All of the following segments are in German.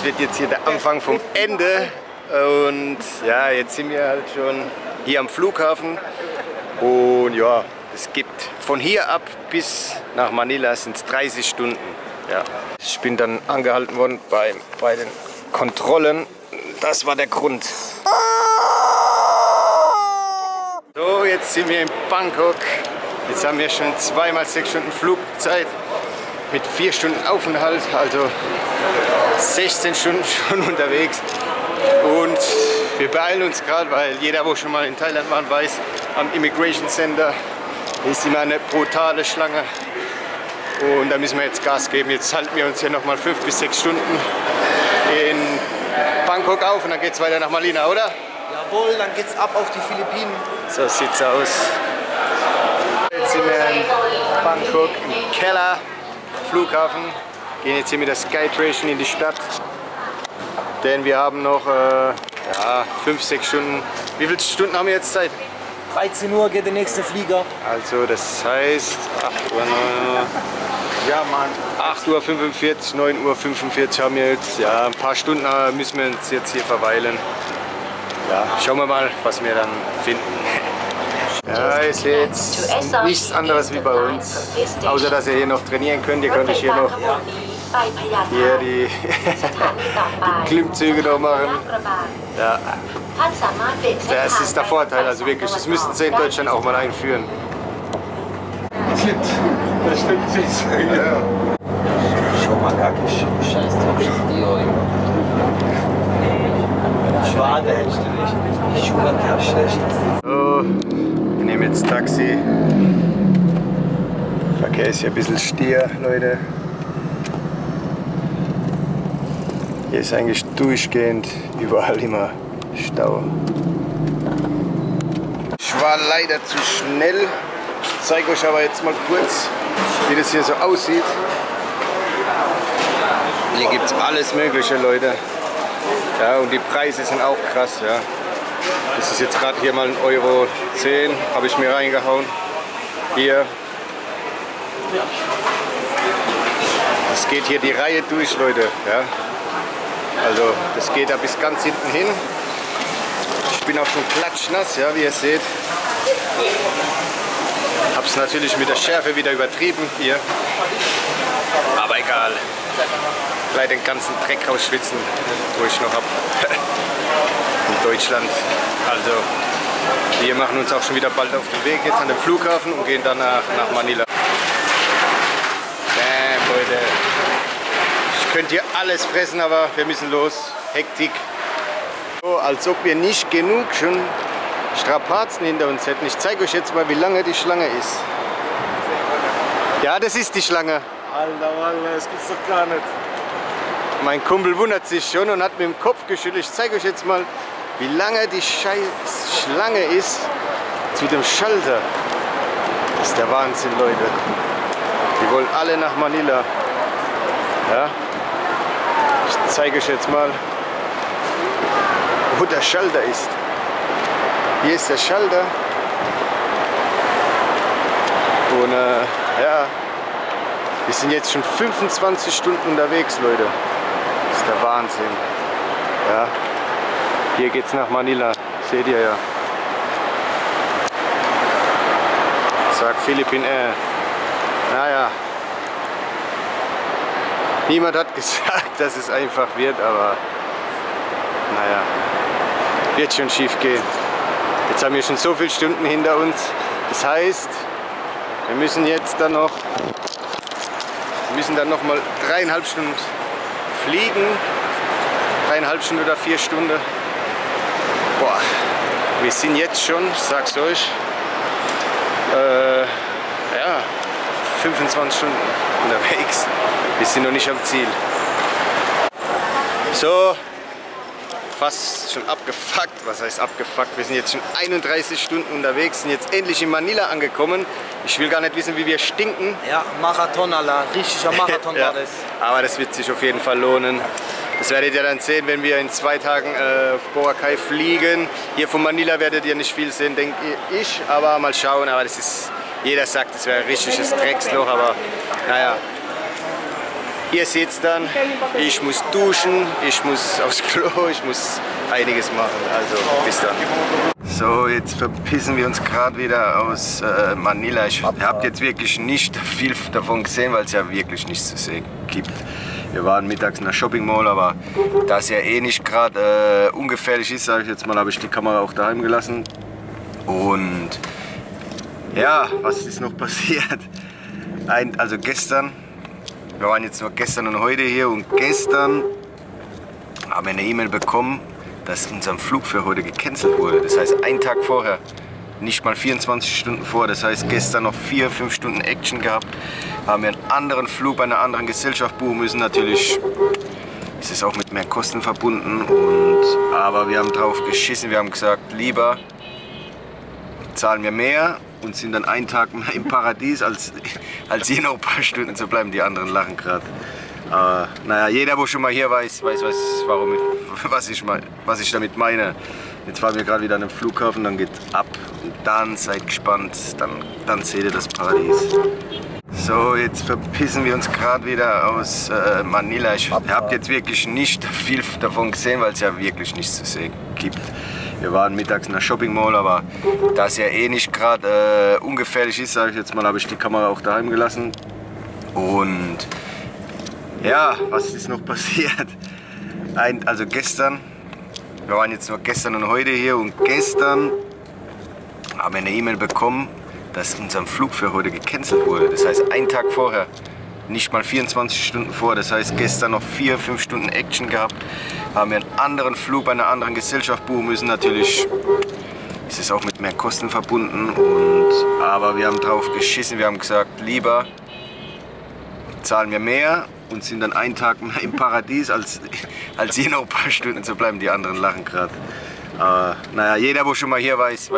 wird jetzt hier der Anfang vom Ende. Und ja, jetzt sind wir halt schon hier am Flughafen. Und ja, es gibt von hier ab bis nach Manila sind es 30 Stunden. Ja. Ich bin dann angehalten worden bei den Kontrollen. Das war der Grund. So, jetzt sind wir in Bangkok. Jetzt haben wir schon zweimal 6 Stunden Flugzeit mit 4 Stunden Aufenthalt, also 16 Stunden schon unterwegs. Und wir beeilen uns gerade, weil jeder, wo schon mal in Thailand war, weiß, am Immigration Center ist immer eine brutale Schlange. Und da müssen wir jetzt Gas geben. Jetzt halten wir uns hier nochmal 5 bis 6 Stunden in Bangkok auf und dann geht es weiter nach Manila, oder? Jawohl, dann geht's ab auf die Philippinen. So sieht's aus. Jetzt sind wir in Bangkok im Keller, Flughafen. Gehen jetzt hier mit der Skytrain in die Stadt. Denn wir haben noch 5, 6 Stunden. Wie viele Stunden haben wir jetzt Zeit? 13 Uhr geht der nächste Flieger. Also das heißt 8 Uhr, 9 Uhr. Ja, Mann. 8:45 Uhr, 9:45 Uhr haben wir jetzt. Ja, ein paar Stunden müssen wir uns jetzt hier verweilen. Ja, schauen wir mal, was wir dann finden. Ja, ihr seht nichts anderes wie bei uns. Außer dass ihr hier noch trainieren könnt. Ihr könnt hier noch die Klimmzüge noch machen. Ja. Das ist der Vorteil, also wirklich. Das müssten sie in Deutschland auch mal einführen. Das stimmt nicht. Ja. Schau mal, gar kein Scheiß drauf. Schade, hättest du nicht. Schuhe gab schlecht. So, wir nehmen jetzt Taxi. Verkehr ist hier ein bisschen stier, Leute. Hier ist eigentlich durchgehend überall immer Stau. Ich war leider zu schnell. Ich zeige euch aber jetzt mal kurz, wie das hier so aussieht. Hier gibt es alles Mögliche, Leute. Ja, und die Preise sind auch krass. Ja. Das ist jetzt gerade hier mal 1,10 Euro, habe ich mir reingehauen. Hier. Das geht hier die Reihe durch, Leute. Ja. Also das geht da bis ganz hinten hin. Ich bin auch schon klatschnass, ja, wie ihr seht. Hab's natürlich mit der Schärfe wieder übertrieben hier. Aber egal. Gleich den ganzen Dreck rausschwitzen, wo ich noch hab. In Deutschland. Also wir machen uns auch schon wieder bald auf den Weg jetzt an den Flughafen und gehen danach nach Manila. Leute. Ich könnte hier alles fressen, aber wir müssen los. Hektik. So, als ob wir nicht genug schon Strapazen hinter uns hätten. Ich zeige euch jetzt mal, wie lange die Schlange ist. Ja, das ist die Schlange. Alter, das gibt's doch gar nicht. Mein Kumpel wundert sich schon und hat mit dem Kopf geschüttelt. Ich zeige euch jetzt mal, wie lange die Scheiß Schlange ist zu dem Schalter. Das ist der Wahnsinn, Leute. Die wollen alle nach Manila. Ja? Ich zeige euch jetzt mal, wo der Schalter ist. Hier ist der Schalter. Und ja, wir sind jetzt schon 25 Stunden unterwegs, Leute. Das ist der Wahnsinn. Ja. Hier geht's nach Manila. Seht ihr ja. Sagt Philippine Air. Naja. Niemand hat gesagt, dass es einfach wird, aber naja. Wird schon schief gehen. Jetzt haben wir schon so viele Stunden hinter uns. Das heißt, wir müssen jetzt dann noch mal 3,5 Stunden fliegen. 3,5 Stunden oder 4 Stunden. Boah, wir sind jetzt schon, ich sag's euch, ja, 25 Stunden unterwegs. Wir sind noch nicht am Ziel. So, fast schon abgefuckt. Was heißt abgefuckt? Wir sind jetzt schon 31 Stunden unterwegs, sind jetzt endlich in Manila angekommen. Ich will gar nicht wissen, wie wir stinken. Ja, Marathon, Alter. Richtiger Marathon ja, war das. aber das wird sich auf jeden Fall lohnen. Das werdet ihr dann sehen, wenn wir in 2 Tagen auf Boracay fliegen. Hier von Manila werdet ihr nicht viel sehen, denke ich. Aber mal schauen. Aber das ist, jeder sagt, das wäre ein richtiges Drecksloch. Aber naja, Ihr seht's dann, ich muss duschen, ich muss aufs Klo, ich muss einiges machen. Also bis dann. So, jetzt verpissen wir uns gerade wieder aus Manila. Ihr habt jetzt wirklich nicht viel davon gesehen, weil es ja wirklich nichts zu sehen gibt. Wir waren mittags in der Shopping Mall, aber da es ja eh nicht gerade ungefährlich ist, sage ich jetzt mal, habe ich die Kamera auch daheim gelassen. Und ja, was ist noch passiert? Also gestern, wir waren jetzt nur gestern und heute hier, und gestern haben wir eine E-Mail bekommen, dass unser Flug für heute gecancelt wurde. Das heißt, einen Tag vorher, nicht mal 24 Stunden vor. Das heißt, gestern noch 4-5 Stunden Action gehabt. Haben wir einen anderen Flug bei einer anderen Gesellschaft buchen müssen. Natürlich ist es auch mit mehr Kosten verbunden. Aber wir haben drauf geschissen. Wir haben gesagt, lieber zahlen wir mehr und sind dann einen Tag mehr im Paradies, als hier noch ein paar Stunden zu bleiben. Die anderen lachen gerade. Naja, jeder, wo schon mal hier weiß, was ich damit meine. Jetzt fahren wir gerade wieder an den Flughafen, dann geht ab und dann seid gespannt, dann seht ihr das Paradies. So, jetzt verpissen wir uns gerade wieder aus Manila. Ihr habt jetzt wirklich nicht viel davon gesehen, weil es ja wirklich nichts zu sehen gibt. Wir waren mittags in der Shopping Mall, aber da es ja eh nicht gerade ungefährlich ist, sage ich jetzt mal, habe ich die Kamera auch daheim gelassen. Und ja, was ist noch passiert? Also gestern, wir waren jetzt nur gestern und heute hier, und gestern haben wir eine E-Mail bekommen, dass unser Flug für heute gecancelt wurde. Das heißt, einen Tag vorher, nicht mal 24 Stunden vor. Das heißt, gestern noch 4-5 Stunden Action gehabt. Haben wir einen anderen Flug bei einer anderen Gesellschaft buchen müssen. Natürlich ist es auch mit mehr Kosten verbunden. Aber wir haben drauf geschissen. Wir haben gesagt, lieber zahlen wir mehr und sind dann einen Tag mehr im Paradies, als hier noch ein paar Stunden zu bleiben. Die anderen lachen gerade. Naja, jeder, wo schon mal hier weiß,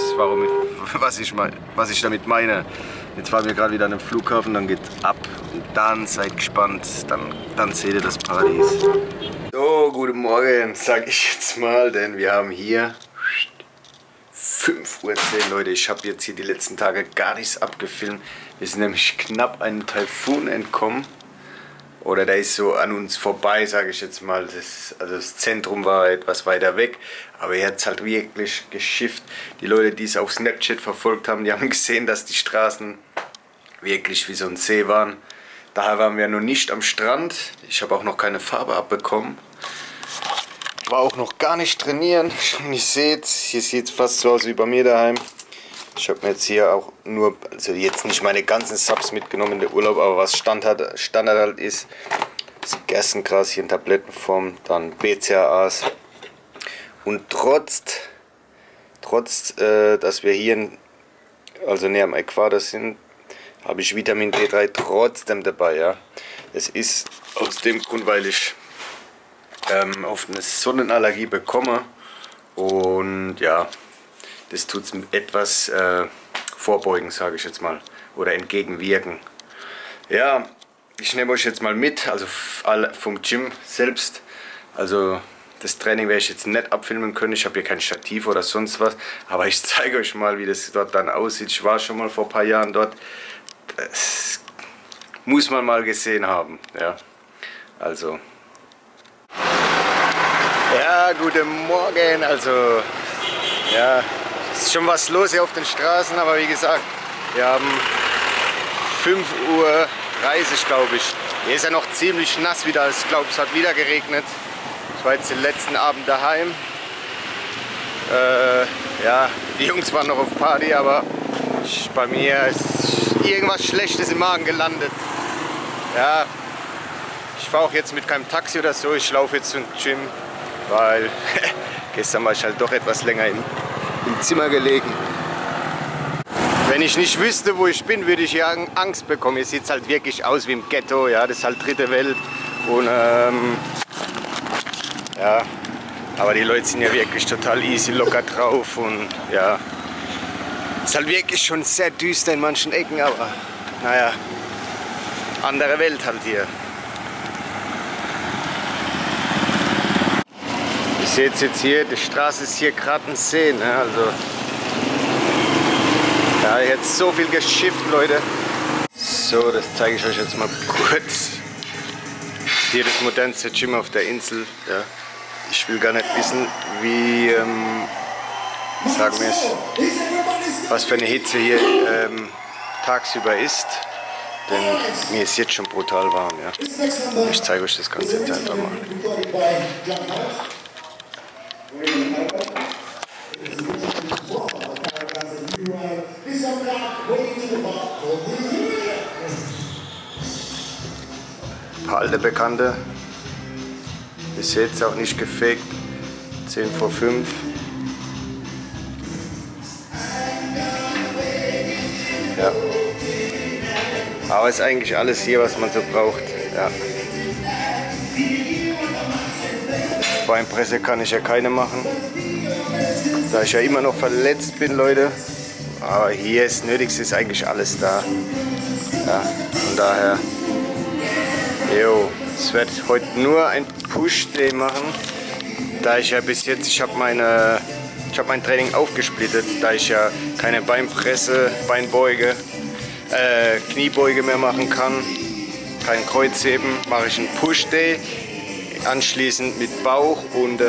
was ich damit meine. Jetzt fahren wir gerade wieder an den Flughafen, dann geht ab und dann seid gespannt, dann seht ihr das Paradies. So, guten Morgen, sag ich jetzt mal, denn wir haben hier 5:10 Uhr, Leute. Ich habe jetzt hier die letzten Tage gar nichts abgefilmt. Wir sind nämlich knapp einem Taifun entkommen. Oder der ist so an uns vorbei, sage ich jetzt mal. Das Zentrum war etwas weiter weg, aber er hat es halt wirklich geschifft. Die Leute, die es auf Snapchat verfolgt haben, die haben gesehen, dass die Straßen wirklich wie so ein See waren. Daher waren wir noch nicht am Strand. Ich habe auch noch keine Farbe abbekommen. Ich war auch noch gar nicht trainieren. Ihr seht, hier sieht es fast so aus wie bei mir daheim. Ich habe mir jetzt hier auch nur, also jetzt nicht meine ganzen Subs mitgenommen in den Urlaub, aber was Standard halt ist, das Gerstengras hier in Tablettenform, dann BCAAs. Und trotz dass wir hier also näher am Äquator sind, habe ich Vitamin D3 trotzdem dabei. Ja. Es ist aus dem Grund, weil ich auf eine Sonnenallergie bekomme, und ja, das tut es etwas vorbeugen, sage ich jetzt mal, oder entgegenwirken. Ja, ich nehme euch jetzt mal mit, also vom Gym selbst. Also das Training werde ich jetzt nicht abfilmen können, ich habe hier kein Stativ oder sonst was, aber ich zeige euch mal, wie das dort dann aussieht. Ich war schon mal vor ein paar Jahren dort, das muss man mal gesehen haben. Ja, also. Ja, guten Morgen, also ja. Ist schon was los hier auf den Straßen, aber wie gesagt, wir haben 5:30 Uhr, glaube ich. Hier ist ja noch ziemlich nass wieder, ich glaube, es hat wieder geregnet. Ich war jetzt den letzten Abend daheim. Ja, die Jungs waren noch auf Party, aber bei mir ist irgendwas Schlechtes im Magen gelandet. Ja, ich fahre auch jetzt mit keinem Taxi oder so, ich laufe jetzt zum Gym, weil gestern war ich halt doch etwas länger im Zimmer gelegen. Wenn ich nicht wüsste, wo ich bin, würde ich ja Angst bekommen. Hier sieht es halt wirklich aus wie im Ghetto, ja, das ist halt dritte Welt. Und ja, aber die Leute sind ja wirklich total easy, locker drauf, und ja, ist halt wirklich schon sehr düster in manchen Ecken, aber naja, andere Welt halt hier. Ihr seht jetzt hier, die Straße ist hier gerade ein See, ne? Also ja, jetzt so viel geschifft, Leute. So, das zeige ich euch jetzt mal kurz. Hier das modernste Gym auf der Insel. Ja. Ich will gar nicht wissen, wie, sagen wir es, was für eine Hitze hier tagsüber ist. Denn mir ist jetzt schon brutal warm. Ja. Ich zeige euch das Ganze jetzt einfach mal. Ein paar alte Bekannte. Bis jetzt auch nicht gefaked. 10 vor 5. Ja. Aber ist eigentlich alles hier, was man so braucht. Ja. Beinpresse kann ich ja keine machen, da ich ja immer noch verletzt bin, Leute. Aber hier ist Nötigste, ist eigentlich alles da. Ja, von daher, jo, es wird heute nur ein Push-Day machen, da ich ja bis jetzt, ich habe mein Training aufgesplittet, da ich ja keine Beinpresse, Beinbeuge, Kniebeuge mehr machen kann, kein Kreuzheben, mache ich einen Push-Day, anschließend mit Bauch und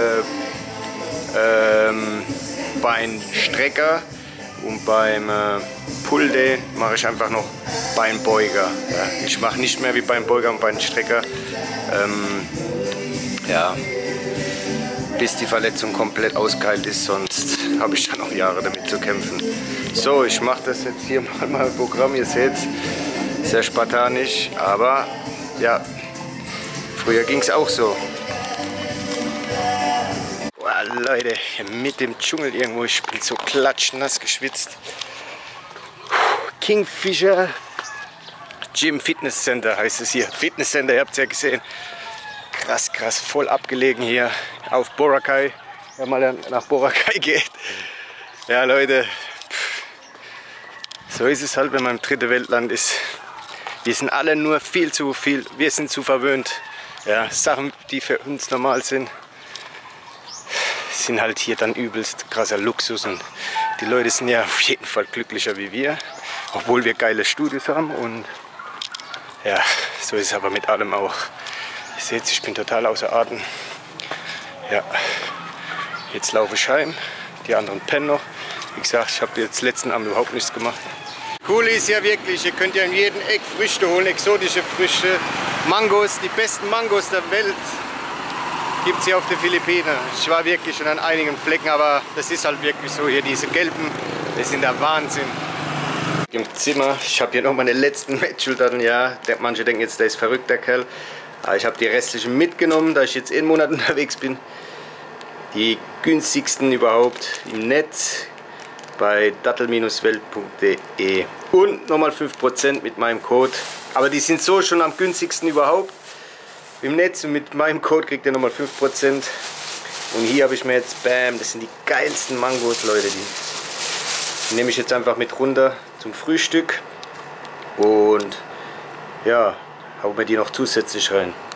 Beinstrecker, und beim Pull-Day mache ich einfach noch Beinbeuger. Ja. Ich mache nicht mehr wie Beinbeuger und Beinstrecker, ja, bis die Verletzung komplett ausgeheilt ist, sonst habe ich dann noch Jahre damit zu kämpfen. So, ich mache das jetzt hier mal im Programm, ihr seht es, sehr spartanisch, aber ja, früher ging es auch so. Boah, Leute, mit dem Dschungel irgendwo, ich bin so klatschnass geschwitzt. Kingfisher Gym Fitness Center heißt es hier. Fitness Center, ihr habt es ja gesehen. Krass, krass, voll abgelegen hier auf Boracay, wenn man dann nach Boracay geht. Ja, Leute, so ist es halt, wenn man im dritten Weltland ist. Wir sind alle nur wir sind zu verwöhnt. Ja, Sachen, die für uns normal sind, sind halt hier dann übelst krasser Luxus. Und die Leute sind ja auf jeden Fall glücklicher wie wir, obwohl wir geile Studios haben. Und ja, so ist es aber mit allem auch. Ihr seht, ich bin total außer Atem. Ja, jetzt laufe ich heim, die anderen pennen noch. Wie gesagt, ich habe jetzt letzten Abend überhaupt nichts gemacht. Cool ist ja wirklich, ihr könnt ja in jedem Eck Früchte holen, exotische Früchte, Mangos, die besten Mangos der Welt gibt es hier auf den Philippinen. Ich war wirklich schon an einigen Flecken, aber das ist halt wirklich so, hier diese gelben, das sind der Wahnsinn. Im Zimmer, ich habe hier noch meine letzten Matchschultern, ja, manche denken jetzt, der ist verrückt, der Kerl. Aber ich habe die restlichen mitgenommen, da ich jetzt einen Monat unterwegs bin. Die günstigsten überhaupt im Netz bei dattel-welt.de. Und nochmal 5% mit meinem Code. Aber die sind so schon am günstigsten überhaupt im Netz. Und mit meinem Code kriegt ihr nochmal 5%. Und hier habe ich mir jetzt, bam, das sind die geilsten Mangos, Leute. Die nehme ich jetzt einfach mit runter zum Frühstück. Und ja, hauen wir die noch zusätzlich rein.